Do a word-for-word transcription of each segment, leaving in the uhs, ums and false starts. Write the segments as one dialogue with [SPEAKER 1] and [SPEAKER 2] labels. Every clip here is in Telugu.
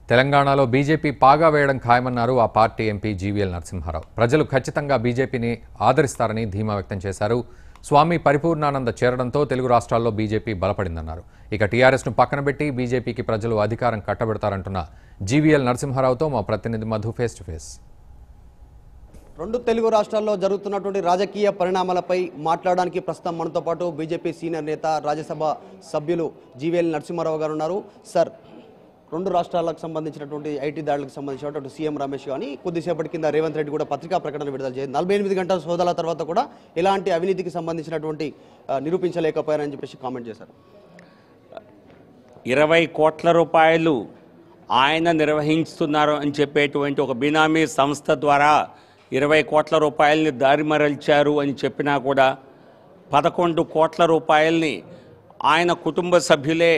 [SPEAKER 1] తెలంగాణలో బీజేపీ పాగా వేయడం ఖాయమన్నారు ఆ party MP GVL Narasimha Rao. ప్రజలు ఖచ్చితంగా బీజేపీని ఆదరిస్తారని ధీమా వ్యక్తం చేశారు. స్వామి పరిపూర్ణానంద చేరడంతో తెలుగు రాష్ట్రాల్లో బీజేపీ బలపడిందన్నారు. ఇక టీఆర్ఎస్ను పక్కన పెట్టి బీజేపీకి ప్రజలు అధికారం కట్టబెడతారంటున్న జీవీఎల్ నరసింహారావుతో మా ప్రతినిధి మధు ఫేస్ టు ఫేస్.
[SPEAKER 2] రెండు తెలుగు రాష్ట్రాల్లో జరుగుతున్నటువంటి రాజకీయ పరిణామాలపై మాట్లాడడానికి ప్రస్తుతం మనతో పాటు బీజేపీ సీనియర్ నేత రాజ్యసభ సభ్యులు జీవీఎల్ నరసింహారావు గారు ఉన్నారు. సార్, రెండు రాష్ట్రాలకు సంబంధించినటువంటి ఐటీ దాడులకు సంబంధించినటువంటి సీఎం రమేష్ కానీ కొద్దిసేపటి కింద రేవంత్ రెడ్డి కూడా పత్రికా ప్రకటన విడుదల చేసి నలభై ఎనిమిది గంటల సోదాల తర్వాత కూడా ఎలాంటి అవినీతికి సంబంధించినటువంటి నిరూపించలేకపోయారని చెప్పేసి కామెంట్ చేశారు.
[SPEAKER 3] ఇరవై కోట్ల రూపాయలు ఆయన నిర్వహిస్తున్నారు అని చెప్పేటువంటి ఒక బినామీ సంస్థ ద్వారా ఇరవై కోట్ల రూపాయలని దారి మరల్చారు అని చెప్పినా కూడా పదకొండు కోట్ల రూపాయలని ఆయన కుటుంబ సభ్యులే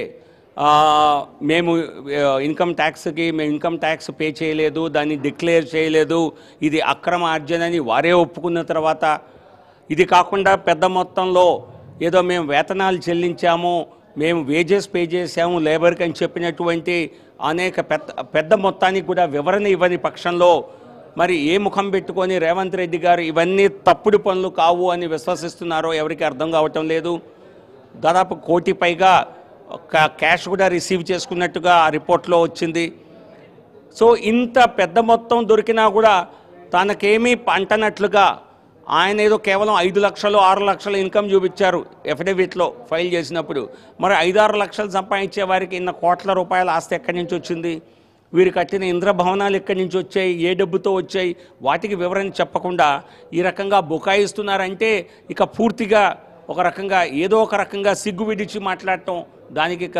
[SPEAKER 3] మేము ఇన్కమ్ ట్యాక్స్కి మేము ఇన్కమ్ ట్యాక్స్ పే చేయలేదు, దాన్ని డిక్లేర్ చేయలేదు, ఇది అక్రమ ఆర్జన అని వారే ఒప్పుకున్న తర్వాత, ఇది కాకుండా పెద్ద మొత్తంలో ఏదో మేము వేతనాలు చెల్లించాము, మేము వేజెస్ పే చేసాము లేబర్కి అని చెప్పినటువంటి అనేక పెద్ద పెద్ద మొత్తానికి కూడా వివరణ ఇవ్వని పక్షంలో మరి ఏ ముఖం పెట్టుకొని రేవంత్ రెడ్డి గారు ఇవన్నీ తప్పుడు పనులు కావు అని విశ్వసిస్తున్నారో ఎవరికి అర్థం కావటం లేదు. దాదాపు కోటి పైగా క్యాష్ కూడా రిసీవ్ చేసుకున్నట్టుగా ఆ రిపోర్ట్లో వచ్చింది. సో ఇంత పెద్ద మొత్తం దొరికినా కూడా తనకేమీ అంటనట్లుగా ఆయన ఏదో కేవలం ఐదు లక్షలు ఆరు లక్షలు ఇన్కమ్ చూపించారు ఎఫిడవిట్లో ఫైల్ చేసినప్పుడు. మరి ఐదారు లక్షలు సంపాదించే వారికి ఇన్న కోట్ల రూపాయల ఆస్తి ఎక్కడి నుంచి వచ్చింది, వీరు కట్టిన ఇంద్రభవనాలు ఎక్కడి నుంచి వచ్చాయి, ఏ డబ్బుతో వచ్చాయి, వాటికి వివరణ చెప్పకుండా ఈ రకంగా బుకాయిస్తున్నారంటే ఇక పూర్తిగా ఒక రకంగా ఏదో ఒక రకంగా సిగ్గు విడిచి మాట్లాడటం, దానికి ఇక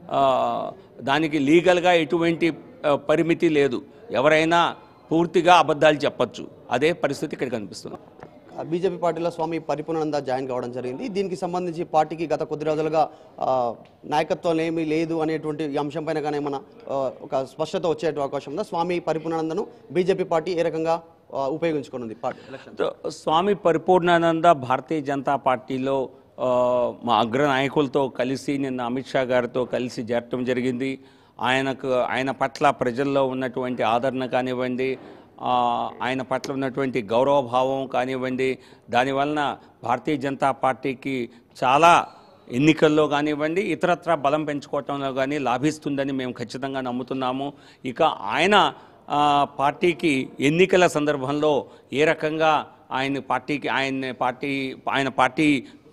[SPEAKER 3] దానికి లీగల్గా ఎటువంటి పరిమితి లేదు. ఎవరైనా పూర్తిగా అబద్ధాలు చెప్పచ్చు. అదే పరిస్థితి ఇక్కడ కనిపిస్తుంది.
[SPEAKER 2] బీజేపీ పార్టీలో స్వామి పరిపూర్ణానంద జాయిన్ కావడం జరిగింది. దీనికి సంబంధించి పార్టీకి గత కొద్ది రోజులుగా నాయకత్వం ఏమీ లేదు అనేటువంటి అంశం పైన కానీ ఏమైనా ఒక స్పష్టత వచ్చే అవకాశం ఉందా? స్వామి పరిపూర్ణానందను బీజేపీ పార్టీ ఏ రకంగా ఉపయోగించుకున్నది పార్టీ ఎలక్షన్?
[SPEAKER 3] స్వామి పరిపూర్ణానంద భారతీయ జనతా పార్టీలో మా అగ్ర నాయకులతో కలిసి నిన్న అమిత్ షా గారితో కలిసి చేరటం జరిగింది. ఆయనకు ఆయన పట్ల ప్రజల్లో ఉన్నటువంటి ఆదరణ కానివ్వండి, ఆయన పట్ల ఉన్నటువంటి గౌరవభావం కానివ్వండి, దానివలన భారతీయ జనతా పార్టీకి చాలా ఎన్నికల్లో కానివ్వండి ఇతరత్ర బలం పెంచుకోవటంలో కానీ లాభిస్తుందని మేము ఖచ్చితంగా నమ్ముతున్నాము. ఇక ఆయన పార్టీకి ఎన్నికల సందర్భంలో ఏ రకంగా ఆయన పార్టీకి ఆయన పార్టీ ఆయన పార్టీ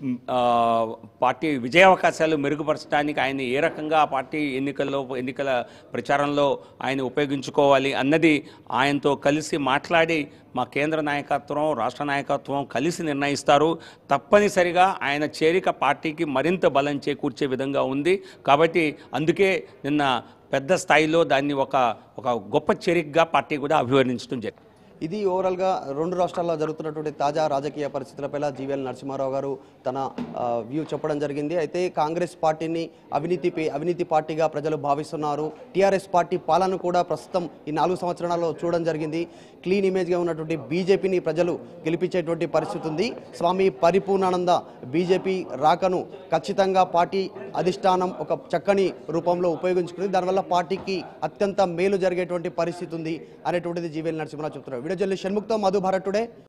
[SPEAKER 3] పార్టీ విజయావకాశాలు మెరుగుపరచడానికి ఆయన ఏ రకంగా ఆ పార్టీ ఎన్నికల్లో ఎన్నికల ప్రచారంలో ఆయన ఉపయోగించుకోవాలి అన్నది ఆయనతో కలిసి మాట్లాడి మా కేంద్ర నాయకత్వం రాష్ట్ర నాయకత్వం కలిసి నిర్ణయిస్తారు. తప్పనిసరిగా ఆయన చేరిక పార్టీకి మరింత బలం చేకూర్చే విధంగా ఉంది. కాబట్టి అందుకే నిన్న పెద్ద స్థాయిలో దాన్ని ఒక ఒక గొప్ప చేరికగా పార్టీ కూడా అభివర్ణించడం జరిగింది.
[SPEAKER 2] ఇది ఓవరాల్గా రెండు రాష్ట్రాల్లో జరుగుతున్నటువంటి తాజా రాజకీయ పరిస్థితులపై జీవీఎల్ నరసింహారావు గారు తన వ్యూ చెప్పడం జరిగింది. అయితే కాంగ్రెస్ పార్టీని అవినీతి అవినీతి పార్టీగా ప్రజలు భావిస్తున్నారు. టీఆర్ఎస్ పార్టీ పాలన కూడా ప్రస్తుతం ఈ నాలుగు సంవత్సరాలలో చూడడం జరిగింది. క్లీన్ ఇమేజ్గా ఉన్నటువంటి బీజేపీని ప్రజలు గెలిపించేటువంటి పరిస్థితి ఉంది. స్వామి పరిపూర్ణానంద బీజేపీ రాకను ఖచ్చితంగా పార్టీ అధిష్టానం ఒక చక్కని రూపంలో ఉపయోగించుకుంది. దానివల్ల పార్టీకి అత్యంత మేలు జరిగేటువంటి పరిస్థితి ఉంది అనేటువంటిది జీవీఎల్ నరసింహారావు చెప్తున్నారు. వీడియో జర్నలిస్ట్ షణ్ముఖ్తో మధు, భారత్ టుడే.